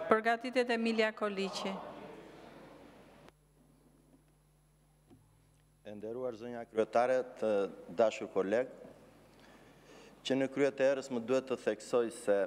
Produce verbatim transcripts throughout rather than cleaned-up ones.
Përgatitet Emilia Koliqi. E nderuar zënja kryetare, të dashur koleg, që në kryet e erës më duhet të theksoj se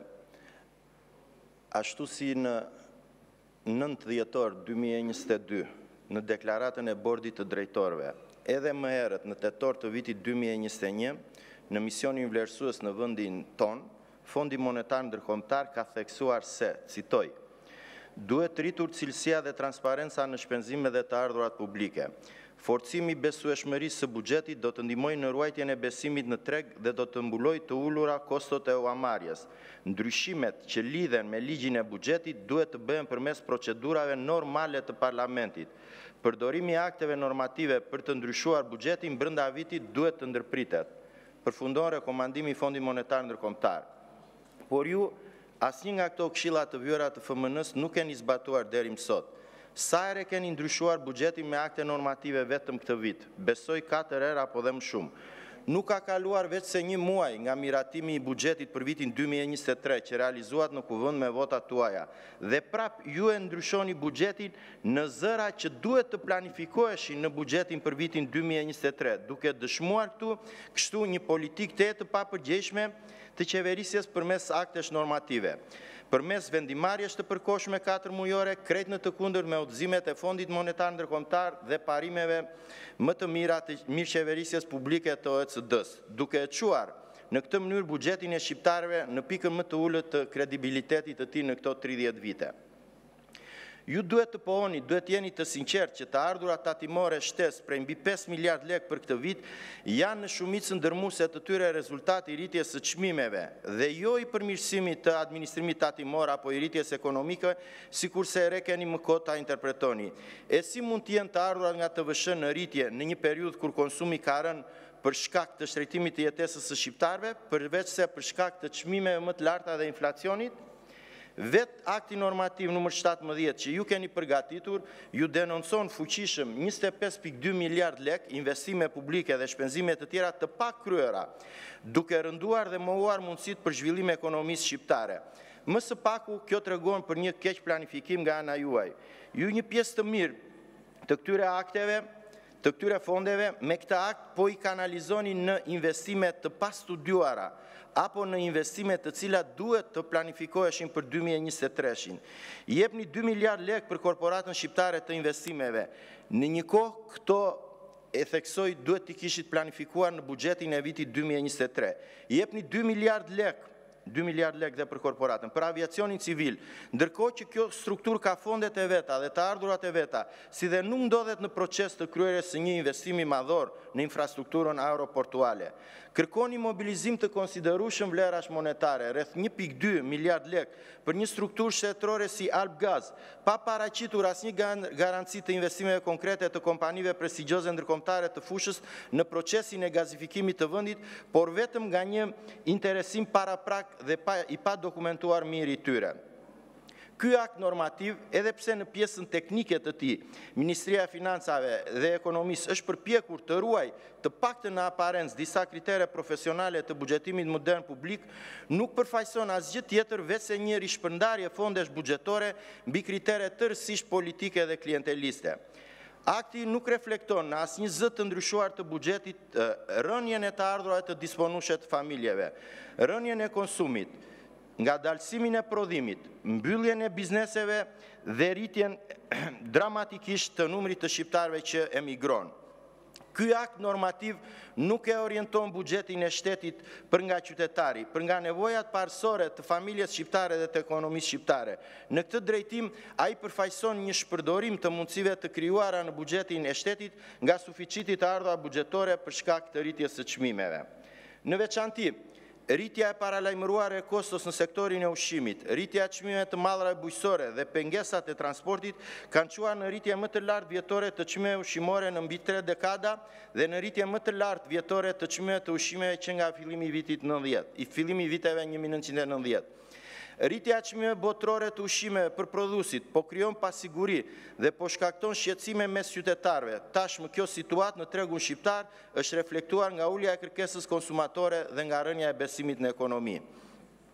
ashtu si në nëntë dhjetor dy mijë e njëzet e dy në deklaratën e bordit të drejtorëve, edhe më herët në tetor të vitit dy mijë e njëzet e një, në misionin vlerësues në vendin ton, Fondi Monetar Ndërkombëtar ka theksuar se, citoj, duhet rritur cilësia dhe transparenca në shpenzimet dhe të ardhurat publike. Forcimi besueshmërisë së buxhetit do të ndihmojë në ruajtjen e besimit në treg dhe do të mbulojë të ulura kostot e uamarrjes. Ndryshimet që lidhen me ligjin e buxhetit duhet të bëhen përmes procedurave normale të parlamentit. Përdorimi i akteve normative për të ndryshuar buxhetin brenda vitit duhet të ndërpritet. Përfundon rekomandimi i Fondit Monetar Ndërkombëtar. Por ju, asnjë nga këto këshilla të vjera të F M N-s nuk keni zbatuar deri më sot. Sa herë keni ndryshuar buxhetin me akte normative vetëm këtë vit? Besoj katër herë apo dhe më shumë. Nuk ka kaluar veç se një muaj nga miratimi i buxhetit për vitin dy mijë e njëzet e tre që realizuat në kuvend me votat tuaja. Dhe prap ju e ndryshoni buxhetin në zëra që duhet të planifikoheshin në buxhetin për vitin dy mijë e njëzet e tre, duke dëshmuar këtu kështu një politikë të të papërgjegjshme të qeverisjes përmes aktesh normative. Përmes vendimarrjes të përkohshme katër mujore, krejt në të kundërt me udhëzimet e Fondit Monetar Ndërkombëtar dhe parimeve më të mira të mirëqeverisjes publike të O E C D-s, duke e çuar në këtë mënyrë buxhetin e shqiptarëve në pikën më të ulët të kredibilitetit të tij në këto tridhjetë vite. Ju duhet të pohoni, duhet jeni të sinqert që të ardhurat tatimore shtesë prej mbi pesë miliard lekë për këtë vit janë në shumicën dërmuese të tyre rezultati i rritjes së çmimeve dhe jo i përmirësimit të administrimit tatimor apo i rritjes ekonomike, sikurse ere keni më kohë ta interpretoni. E si mund të jenë të ardhurat nga T V S në rritje në një periudhë kur konsumi ka rënë për shkak të shtretimit të jetesës së shqiptarëve, përveç se për shkak të çmimeve më të larta dhe inflacionit? Vet akti normativ numër shtatëmbëdhjetë që ju keni përgatitur, ju denoncon fuqishëm njëzet e pesë pikë dy miliard lekë investime publike dhe shpenzime të tjera të pakryera, duke rënduar dhe mohuar mundësitë për zhvillim ekonomisë shqiptare. Më së paku, kjo tregon për një keq planifikim nga ana juaj. Ju një pjesë të mirë të këtyre akteve, të këtyre fondeve, me këtë akt po i kanalizoni në investime të pastudiuara, apo në investime të cilat duhet të planifikoheshin për dy mijë e njëzet e tre-shin. Jepni dy miliard lekë për korporatën shqiptare të investimeve. Në një kohë këto e theksoj duhet të kishit planifikuar në buxhetin e vitit dy mijë e njëzet e tre. Jepni dy miliard lekë dy miliard lekë dhe për korporatën, për aviacionin civil, ndërkohë që kjo struktur ka fondet e veta dhe të ardhurat e veta, si dhe nuk ndodhet në proces të kryerjes së një investimi madhor në infrastrukturën aeroportuale. Kërkoni mobilizim të konsiderueshëm vlerash monetare, rreth një pikë dy miliard lekë për një strukturë shtetërore si Albgaz, pa paraqitur asnjë garanci të investimeve konkrete të kompanive prestigjioze ndërkombëtare të fushës në procesin e gazifikimit të vendit, por vetëm nga një interesim paraprak dhe pa, i pa dokumentuar mirë i tyre. Ky akt normativ, edhe pse në pjesën teknike të tij, Ministria e Financave dhe Ekonomisë është përpjekur të ruaj të paktën në aparencë disa kritere profesionale të buxhetimit modern publik, nuk përfaqëson asgjë tjetër veç se një rishpërndarje fondesh buxhetore mbi kritere tërësisht politike dhe klienteliste. Akti nuk reflekton në asnjë zë të ndryshuar të buxhetit rënien e të ardhurave të disponueshme të familjeve, rënien e konsumit, nga dalësimin e prodhimit, mbylljen e bizneseve dhe rritjen dramatikisht të numrit të shqiptarëve që emigron. Ky akt normativ nuk e orienton buxhetin e shtetit për nga qytetari, për nga nevojat parësore të familjes shqiptare dhe të ekonomisë shqiptare. Në këtë drejtim, ai përfaqëson një shpërdorim të mundësive të krijuara në buxhetin e shtetit nga suficiti të ardhurave buxhetore për shkak të rritjes së çmimeve. Në veçanti, rritja e paralajmëruar e kostos në sektorin e ushqimit, rritja e çmimeve të mallrave bujqësore dhe pengesat e transportit kanë çuar në rritje më të lartë vjetore të çmimeve ushqimore në mbi tre dekada dhe në rritje më të lartë vjetore të çmimeve të ushqimeve që nga fillimi i vitit nëntëdhjetë, i fillimi i viteve një mijë e nëntëqind e nëntëdhjetë. Rritja e çmimeve botërore të ushqimeve për prodhuesit po krijon pasiguri dhe po shkakton shqetësime mes qytetarëve. Tashmë kjo situatë në tregun shqiptar është reflektuar nga ulja e kërkesës konsumatore dhe nga rënja e besimit në ekonomi.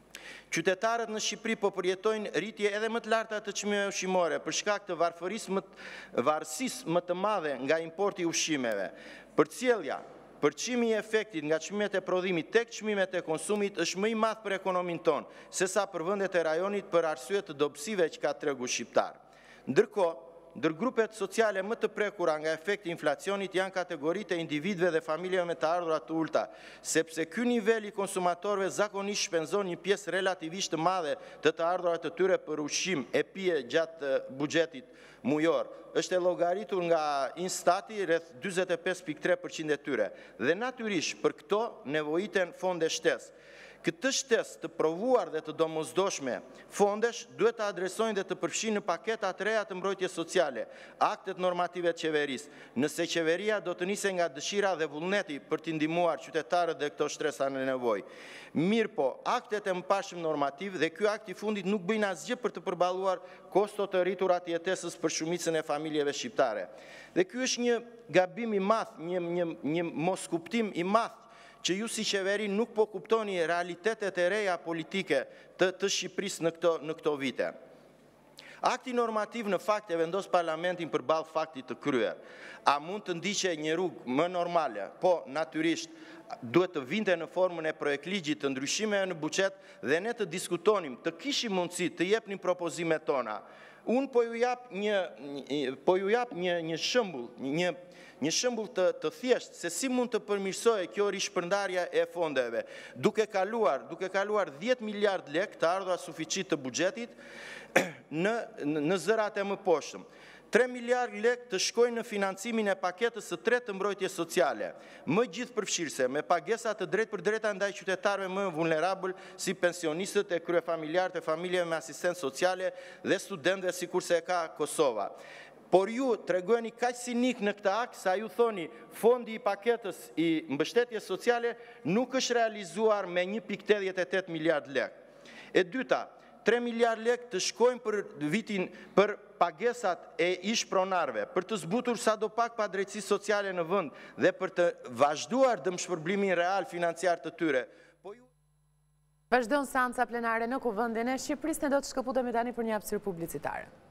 Qytetarët në Shqipëri po përjetojnë rritje edhe më të larta të çmimeve ushqimore për shkak të varfërisë më varësisë më të madhe nga importi i ushqimeve. Përcjellja Përçimi i efektit nga çmimet e prodhimit tek çmimet e konsumit është më i madh për ekonominë tonë, sesa për vendet e rajonit për arsye të dobësive që ka tregu shqiptar. Ndërkohë, ndërgrupet sociale më të prekura nga efekti i inflacionit janë kategoritë e individëve dhe familjeve me të ardhurat të ulta, sepse ky nivel i konsumatorëve zakonisht shpenzon një pjesë relativisht të madhe të të ardhurat të tyre për ushqim e pije gjatë buxhetit mujor. Është e llogaritur nga Instati rreth dyzet e pesë pikë tre përqind e tyre dhe natyrisht për këto nevojiten fonde shtesë. Këtë shtesë të provuar dhe të domosdoshme, fondesh duhet të adresojnë dhe të përfshinë në paketa të reja të mbrojtjes sociale, aktet normative të qeverisë, nëse qeveria do të nisë nga dëshira dhe vullneti për të ndihmuar qytetarët dhe këto shtresa në nevojë. Mirë po, aktet e mëparshëm normativ dhe ky akt i fundit nuk bëjnë asgjë për të përballuar kostot të rritura të jetesës për shumicën e familjeve shqiptare. Dhe ky është një gabim i madh, një, një, një moskuptim i madh që ju si qeveri nuk po kuptoni realitetet e reja politike të, të Shqipërisë në këto, në këto vite. Akti normativ në fakt e vendos parlamentin përballë faktit të kryer. A mund të ndiqe një rrugë më normale? Po, natyrisht, duhet të vinte në formën e projektligjit të ndryshimeve në buxhet dhe ne të diskutonim, të kishim mundësi të jepnim propozimet tona. Unë po ju jap një, po ju jap një, një shembull, një Një shembull të, të thjesht se si mund të përmirësohej kjo rishpërndarja e fondeve, duke kaluar, duke kaluar dhjetë miliard lekë të ardhura suficit të buxhetit në, në zërat e mëposhtëm. tre miliard lekë të shkojnë në financimin e paketës së tretë të mbrojtjes sociale, më gjithëpërfshirëse, me pagesa të drejtë për drejta ndaj qytetarëve më vulnerabël si pensionistët e kryefamiljarët e familjeve me asistencë sociale dhe studentëve sikurse e ka Kosova. Por ju tregojeni kaq sinik në këtë akt sa ju thoni fondi i paketës i mbështetjes sociale nuk është realizuar me një pikë tetëdhjetë e tetë miliard lekë. E dyta, tre miliard lekë të shkojnë për vitin për pagesat e ish pronarve, për të zbutur sadopak padrejtësi sociale në vend dhe për të vazhduar dëmshpërblimin real financiar të tyre. Po ju Vazhdon seanca plenare në Kuvendin e Shqipërisë, ne do të shkëputemi tani për një hapësirë publicitare.